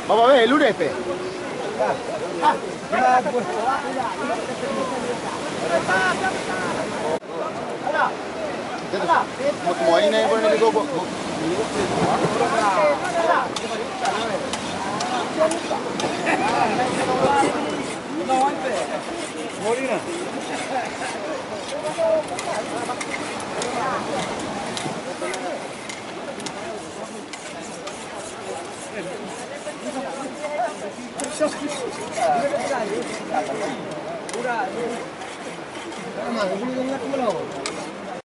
Vamos a ver, el Urepe. Como ahí nadie pone el copo. Molina. Udah.